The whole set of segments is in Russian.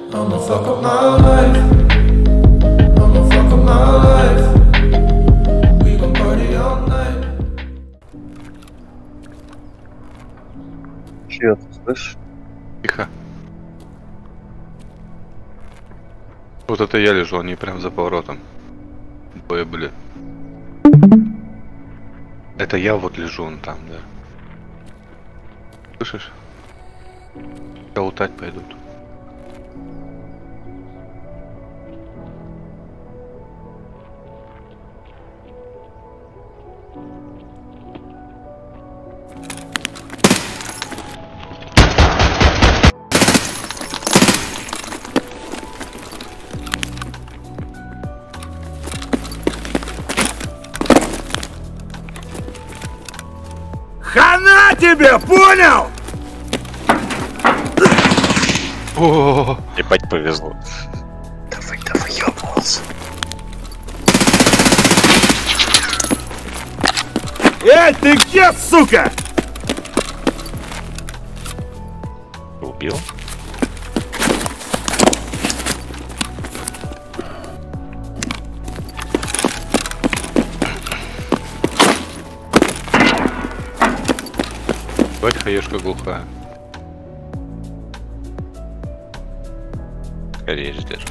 I'ma fuck up my life. I'ma fuck up my life. We gon' party all night. Чьё ты слышишь? Тихо. Вот это я лежу, они прям за поворотом. Ой, блин. Это я вот лежу, он там, да. Слышишь? Лутать пойдут. Хана тебе, понял? О, Ебать повезло. Давай, ёбнулся. Эй, ты где, сука? Убил? бать, хаешка глухая. Скорее ждешь.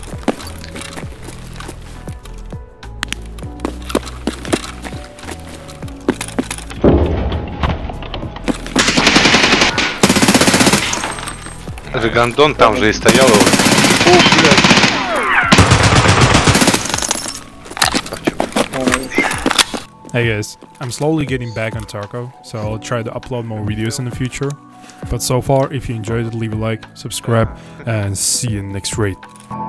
Жигандон там же и стоял его. Hey guys, I'm slowly getting back on Tarkov, so I'll try to upload more videos in the future. But so far, if you enjoyed it, leave a like, subscribe, and see you in the next raid.